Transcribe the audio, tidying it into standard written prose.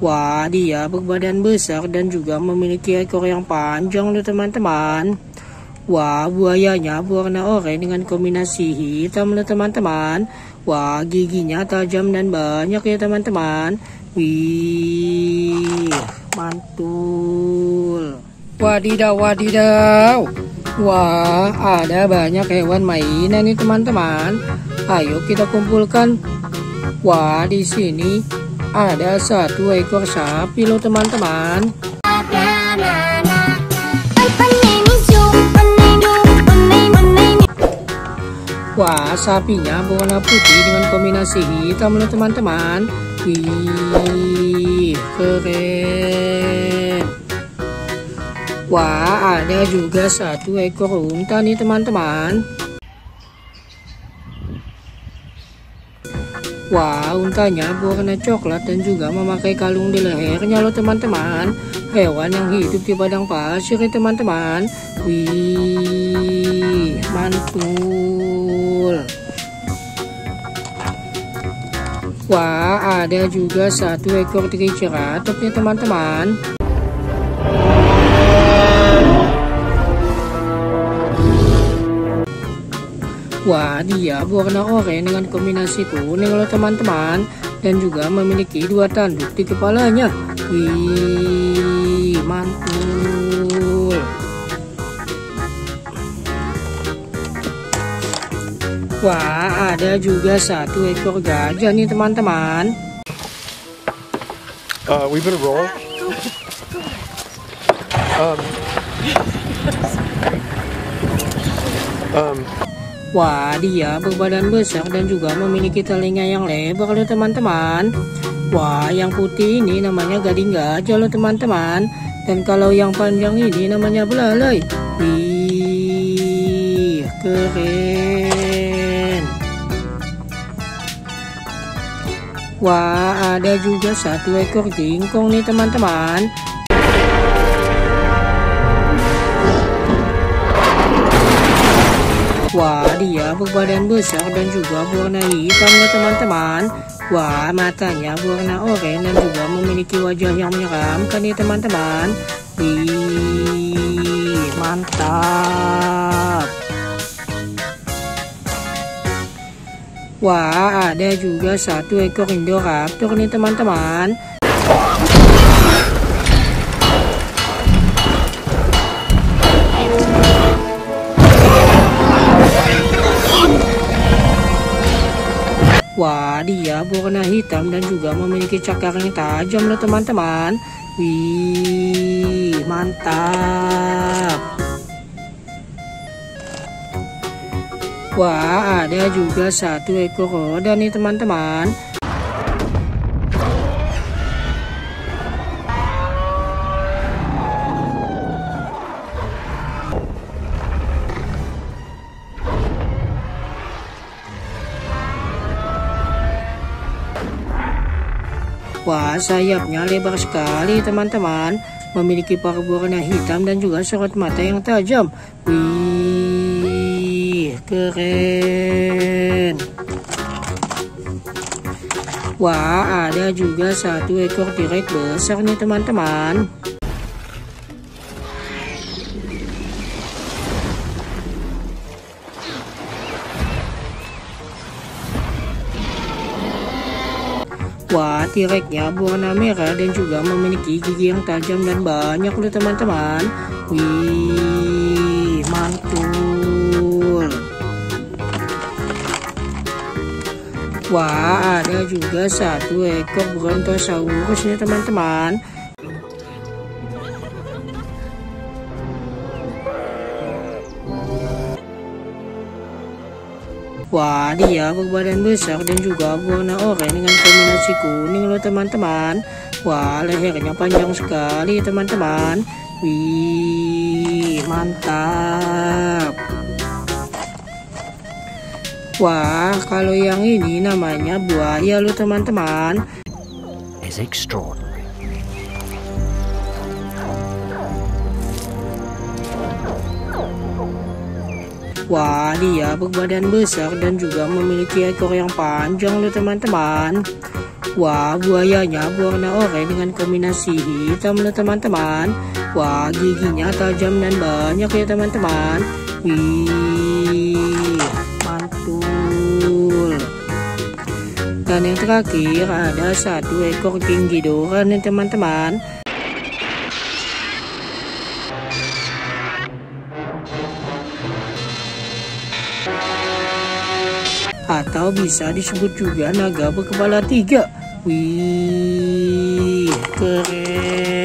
Wah, dia berbadan besar dan juga memiliki ekor yang panjang loh teman-teman. Wah, buayanya berwarna oranye dengan kombinasi hitam loh teman-teman. Wah, giginya tajam dan banyak ya teman-teman. Wih, mantul. Wadidaw, wadidaw. Wah, ada banyak hewan mainan nih teman-teman. Ayo kita kumpulkan. Wah, di sini ada satu ekor sapi loh teman-teman. Wah, sapinya berwarna putih dengan kombinasi hitam loh teman-teman. Wih, keren. Wah, ada juga satu ekor unta nih teman-teman. Wah, untanya berwarna coklat dan juga memakai kalung di lehernya loh teman-teman. Hewan yang hidup di padang pasir ya teman-teman. Wih, mantul. Wah, ada juga satu ekor triceratops ya teman-teman. Wah, dia berwarna oranye dengan kombinasi kuning loh teman-teman. Dan juga memiliki dua tanduk di kepalanya. Wih, mantul. Wah, ada juga satu ekor gajah nih teman-teman. We better roll. Wah, dia berbadan besar dan juga memiliki telinga yang lebar loh teman-teman. Wah, yang putih ini namanya gading gajah loh teman-teman. Dan kalau yang panjang ini namanya belalai. Wih, keren. Wah, ada juga satu ekor jingkong nih teman-teman. Wah, dia berbadan besar dan juga berwarna hitam ya teman-teman. Wah, matanya berwarna oranye dan juga memiliki wajah yang menyeramkan ya teman-teman. Wih, mantap. Wah, ada juga satu ekor Indoraptor nih teman-teman. Wah, dia berwarna hitam dan juga memiliki cakar yang tajam loh teman-teman. Wih, mantap. Wah, ada juga satu ekor roda nih teman-teman. Wah, sayapnya lebar sekali teman-teman. Memiliki paruh berwarna hitam dan juga sorot mata yang tajam. Wih, keren. Wah, ada juga satu ekor T-Rex besar nih teman-teman. Wah, T-Rex-nya berwarna merah dan juga memiliki gigi yang tajam dan banyak loh teman-teman. Wih, mantul. Wah, ada juga satu ekor Brontosaurus nih teman-teman. Wah, dia berbadan besar dan juga berwarna oranye dengan kombinasi kuning loh teman-teman. Wah, lehernya panjang sekali teman-teman. Wih, mantap. Wah, kalau yang ini namanya buaya loh teman-teman. Is extraordinary. Wah, dia berbadan besar dan juga memiliki ekor yang panjang loh teman-teman. Wah, buayanya berwarna oranye dengan kombinasi hitam loh teman-teman. Wah, giginya tajam dan banyak ya teman-teman. Wih, mantul. Dan yang terakhir ada satu ekor king gidoran nih teman-teman. Atau bisa disebut juga naga berkepala 3. Wih, keren.